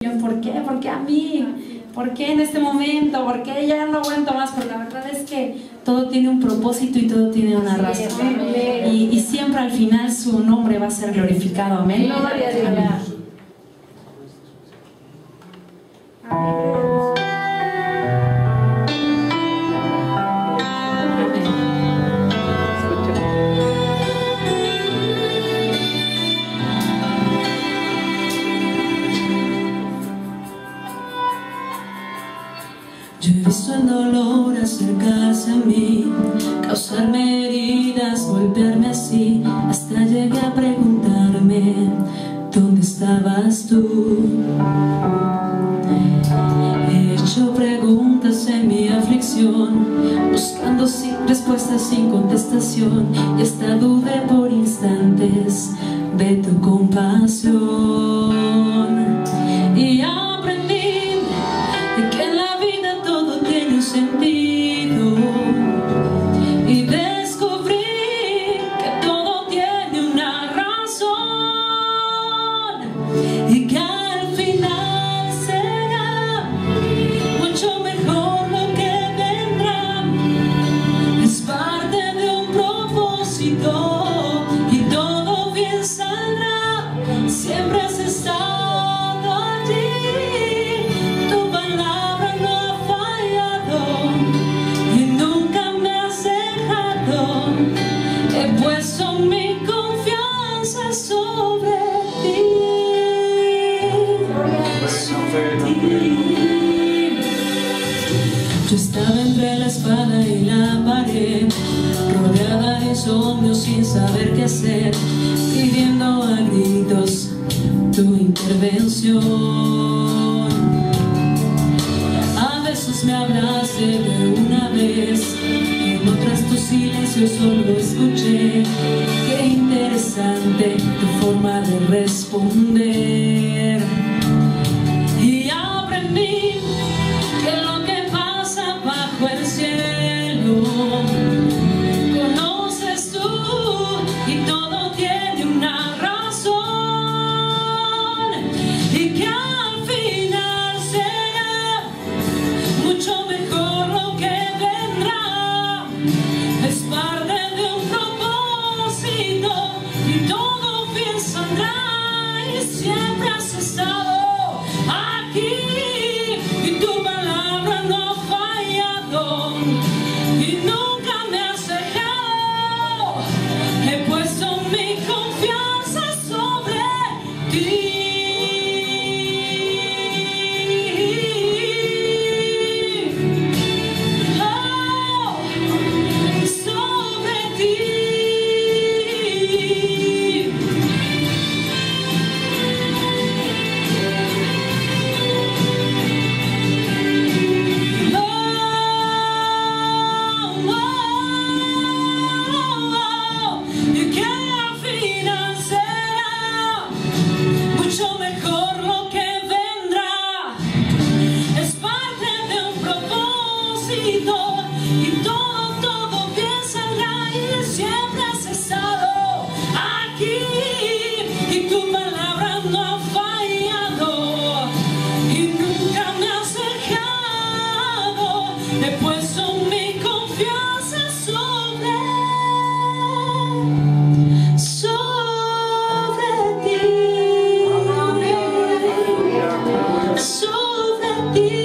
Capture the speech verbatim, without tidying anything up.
¿Por qué? ¿Por qué a mí? ¿Por qué en este momento? ¿Por qué ya no aguanto más? Pero la verdad es que todo tiene un propósito y todo tiene una razón. Y, y siempre al final su nombre va a ser glorificado. Amén. Gloria a Dios. Amén. Yo he visto el dolor acercarse a mí, causarme heridas, golpearme así, hasta llegué a preguntarme, ¿dónde estabas tú? He hecho preguntas en mi aflicción, buscando sin respuesta, sin contestación, y hasta dudé por instantes de tu compasión. Y aprendí de que en la vida todo tiene un sentido, y descubrí que todo tiene una razón, y que al final será mucho mejor lo que vendrá. Es parte de un propósito y todo bien saldrá. Siempre has estado allí, tu palabra no ha fallado y nunca me has dejado. He puesto mi confianza sobre ti, sobre ti. Yo estaba entre la espada y la pared, rodeada de insomnio sin saber qué hacer, pidiendo a gritos tu intervención. A veces me hablaste de una vez, en otras tu silencio solo escuché. Qué interesante tu forma de responder. Y aprendí que lo que pasa bajo el cielo conoces tú, y todo tiene una razón, y que al final será mucho mejor lo que vendrá. Es parte de un propósito y todo bien saldrá. Y siempre has estado aquí y tu palabra no ha fallado y nunca me has dejado. He puesto mi confianza sobre ti. Oh, sobre ti. Oh, oh, oh, y que al final será mucho mejor lo que vendrá. Es parte de un propósito y todo, todo bien saldrá. Y siempre has estado aquí y tu palabra no ha fallado y nunca me has dejado. He puesto mi confianza sobre, sobre ti, sobre ti.